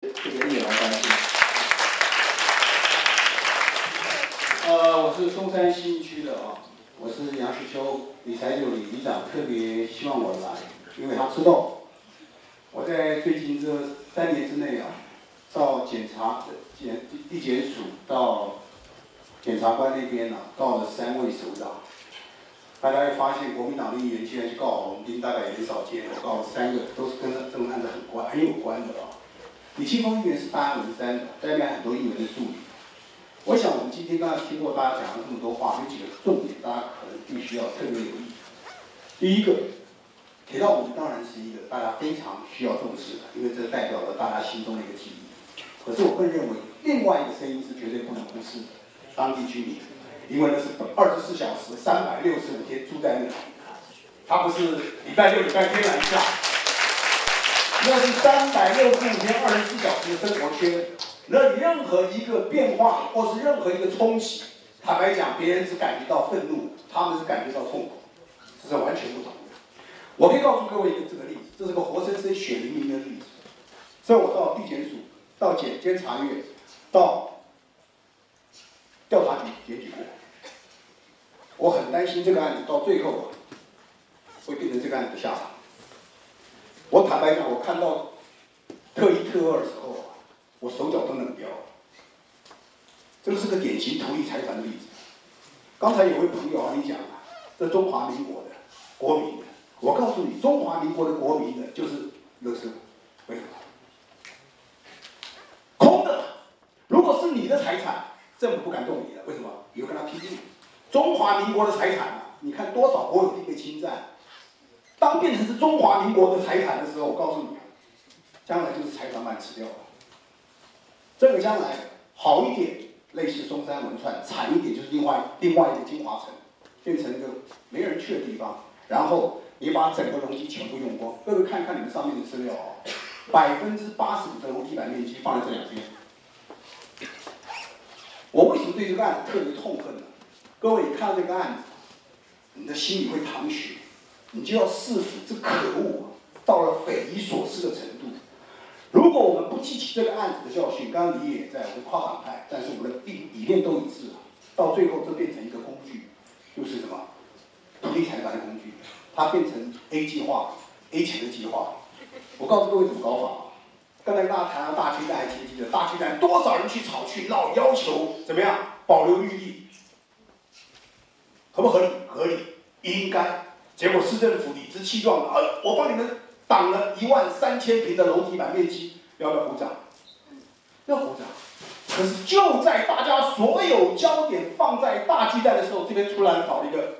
这个一来关心。我是松山新区的啊，我是杨世秋理财就理长，特别希望我来，因为他知道我在最近这3年之内啊，到地检署到检察官那边呢、告了3位首长。大家会发现，国民党的议员居然去告郝龙斌，大概也很少见。我告了3个，都是跟这种案子很有关的啊。李庆丰议员是大安文山的，代表很多议员的助理。我想我们今天刚才听过大家讲了这么多话，有几个重点，大家可能必须要特别留意。第一个，铁道五当然是一个大家非常需要重视的，因为这代表了大家心中的一个记忆。可是我更认为，另外一个声音是绝对不能忽视的，当地居民。因为那是24小时、365天住在那里，他不是礼拜六、礼拜天来一下，那是365天24小时的生活圈。那任何一个变化或是任何一个冲击，坦白讲，别人只感觉到愤怒，他们是感觉到痛苦，这是完全不同的。我可以告诉各位一个这个例子，这是个活生生血淋淋的例子。所以我到地检署、到监察院、到调查局检举过。我很担心这个案子到最后会变成这个案子的下场。我坦白讲，我看到特1、特2的时候我手脚都冷掉了。这个是个典型图利财团的例子。刚才有位朋友你讲啊，这中华民国的国民的，我告诉你，中华民国的国民的就是垃圾，为什么？空的。如果是你的财产，政府不敢动你的，为什么？你会跟他拼命。中华民国的财产你看多少国有地被侵占？当变成是中华民国的财产的时候，我告诉你，将来就是财团把你吃掉了。这个将来好一点，类似松山文创；惨一点就是另外一个金华城，变成一个没人去的地方。然后你把整个容积全部用光。各位看看你们上面的资料85%的容积板面积放在这2边。我为什么对这个案子特别痛恨呢？各位，你看到这个案子，你的心里会淌血，你就要是否这可恶到了匪夷所思的程度。如果我们不记起这个案子的教训，刚刚李也在，我们跨党派，但是我们的理念都一致，到最后这变成一个工具，就是什么？土地财团的工具，它变成 A 计划、A 钱的计划。我告诉各位怎么搞法。刚才大家谈到大巨蛋还记得，大巨蛋多少人去吵去闹，要求怎么样保留绿地？合不合理？合理，应该。结果市政府理直气壮的，我帮你们挡了13000平的楼地板面积，要不要鼓掌？要鼓掌。可是就在大家所有焦点放在大巨蛋的时候，这边突然搞了一个，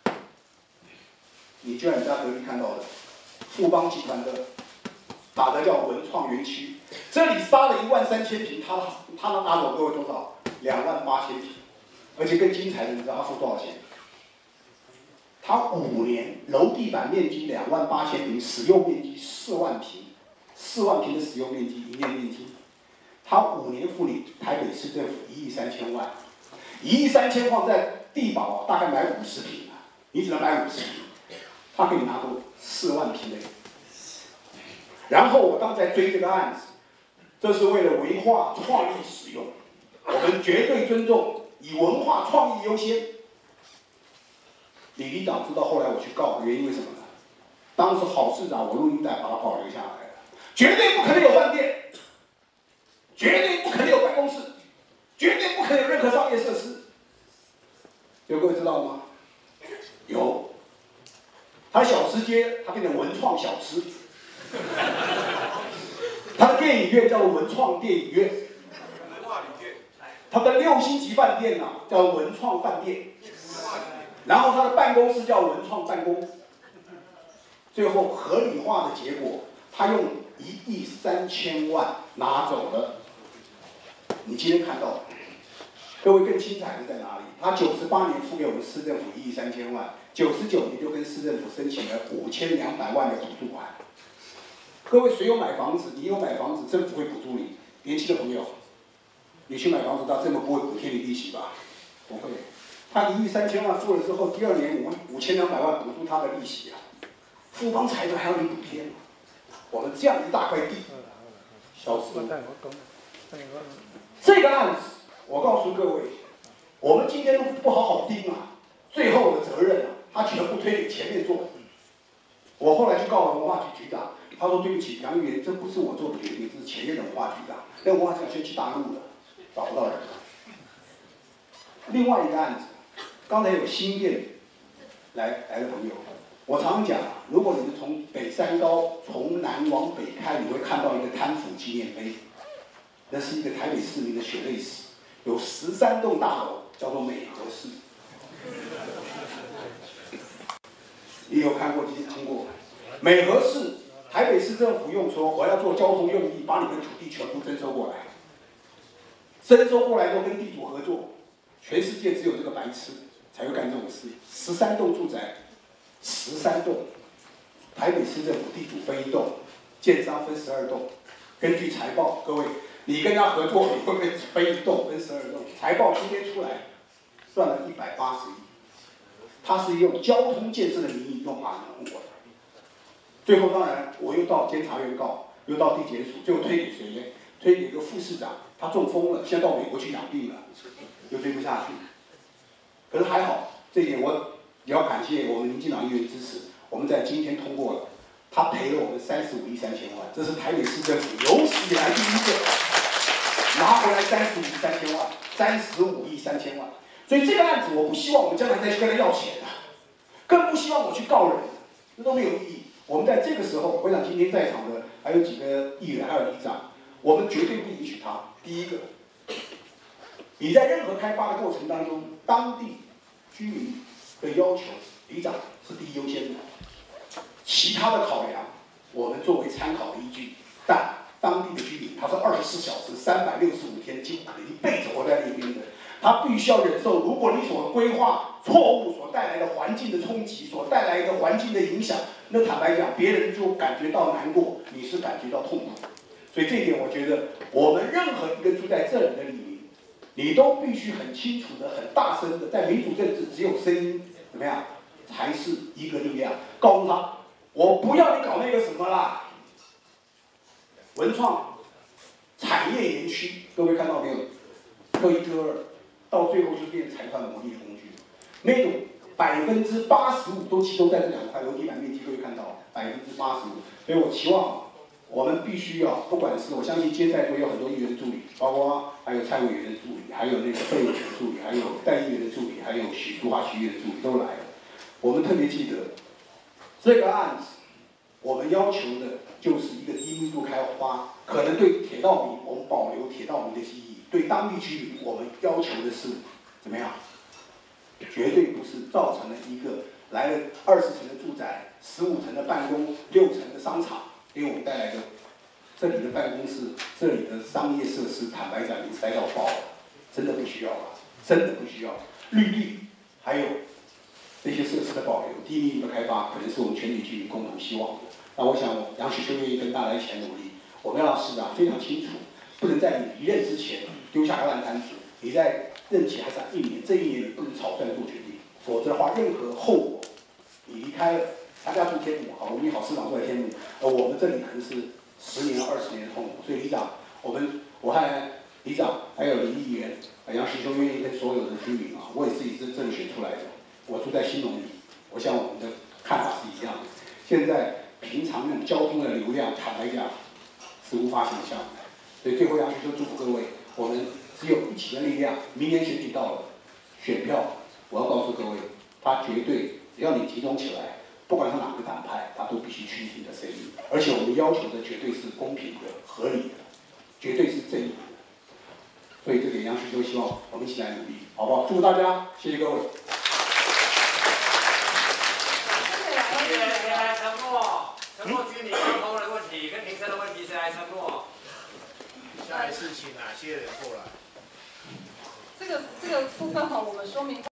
你就在你家隔壁看到的，富邦集团的，打的叫文创园区，这里杀了13000平，他拿走各位多少？28000平，而且更精彩的，你知道他付多少钱？他5年楼地板面积28000平，使用面积4万平，4万平的使用面积，营业面积，他5年付你台北市政府1亿3000万，1亿3000万在地保大概买50平你只能买50平，他给你拿走4万平的。然后我刚才追这个案子，这是为了文化创意使用，我们绝对尊重，以文化创意优先。李里长知道后来我去告，原因为什么呢？当时郝市长我录音带把他保留下来了，绝对不可能有饭店，绝对不可能有办公室，绝对不可能有任何商业设施。有各位知道吗？有，他小吃街他变成文创小吃，他的电影院叫做文创电影院，他的6星级饭店叫文创饭店。然后他的办公室叫文创办公，最后合理化的结果，他用1亿3000万拿走了。你今天看到，各位更精彩的在哪里？他98年付给我们市政府1亿3000万，99年就跟市政府申请了5200万的补助款。各位谁有买房子？你有买房子，政府会补助你。年轻的朋友，你去买房子，他政府不会补贴你利息吧？不会。他1亿3000万付了之后，第2年5200万补助他的利息富邦财团还要你补贴吗？我们这样一大块地， 消失了。这个案子，我告诉各位，我们今天都不好好盯啊，最后的责任啊，他全部推给前面做。我后来去告了文化局局长，他说对不起，杨议员，这不是我做的决定，这是前面的文化局长。那文化局长先去大陆了，找不到人了。另外一个案子，刚才有新店来的朋友，我常讲啊，如果你们从北山高从南往北开，你会看到一个贪腐纪念碑，那是一个台北市民的血泪史，有13栋大楼，叫做美和市。你有看过经过？美和市，台北市政府用说我要做交通用地，把你们土地全部征收过来。征收过来之后跟地主合作，全世界只有这个白痴才会干这种事。13栋住宅，13栋，台北市政府地主分1栋，建商分12栋。根据财报，各位，你跟他合作，你会不会分1栋分12栋？财报今天出来，赚了180亿。他是用交通建设的名义用把人弄过来。最后当然我又到监察院告，又到地检署，最后推给谁呢？推给一个副市长，他中风了，现在到美国去养病了，又追不下去。可是还好，这一点我也要感谢我们民进党议员支持，我们在今天通过了，他赔了我们35亿3千万，这是台北市政府有史以来第一个拿回来35亿3千万，35亿3千万。所以这个案子，我不希望我们将来再去跟他要钱啊，更不希望我去告人，这都没有意义。我们在这个时候，我想今天在场的还有几个议员，还有里长，我们绝对不允许他。第一个，你在任何开发的过程当中，当地居民的要求，里长是第一优先的，其他的考量，我们作为参考的依据。但当地的居民，他是24小时、365天，几乎可能一辈子活在那边的。他必须要忍受，如果你所规划错误所带来的环境的冲击，所带来的环境的影响，那坦白讲，别人就感觉到难过，你是感觉到痛苦。所以这一点，我觉得我们任何一个住在这里的里民，你都必须很清楚的、很大声的，在民主政治，只有声音怎么样才是一个力量，告诉他，我不要你搞那个什么啦，文创产业园区，各位看到没有？推割到最后就变财团牟利的工具，那种85%都集中在这2块楼地板面积，各位看到85%，所以我期望我们必须要，不管是我相信今天在座有很多议员的助理，包括还有蔡委员的助理，还有那个费委员的助理，还有戴议员的助理，还有苏华区议员的助理都来了。我们特别记得这个案子，我们要求的就是一个低密度开发，可能对铁道迷我们保留铁道迷的记忆。对当地居民，我们要求的是怎么样？绝对不是造成了一个来了20层的住宅、15层的办公、6层的商场，给我们带来的这里的办公室、这里的商业设施，坦白讲已经塞到爆了，真的不需要了，真的不需要。绿地还有这些设施的保留、低密度的开发，可能是我们全体居民共同希望的。那我想，杨许秋愿意跟大家一起来努力，我们要让市长非常清楚。不能在你离任之前丢下个烂摊子，你在任期还剩1年，这1年你不能草率做决定，否则的话，任何后果，你离开了，大家住天母，好，我们好市长住在天母，我们这里可能是10年、20年的痛苦。所以里长，我和里长还有李议员、杨时兄愿意跟所有的居民啊，我也自己是这里选出来的，我住在新农里，我想我们的看法是一样的。现在平常那种交通的流量，坦白讲是无法想象的。所以最后，杨徐就祝福各位，我们只有一起的力量。明年选举到了，选票，我要告诉各位，他绝对只要你集中起来，不管是哪个党派，他都必须倾听你的声音。而且我们要求的绝对是公平的、合理的，绝对是正义的。所以这点杨徐就希望我们一起来努力，好不好？祝大家，谢谢各位。 谁来承诺？承诺居民交通的问题跟民生的问题，谁来承诺？ 下一次请哪些人过来？ 这个部分哈，我们说明。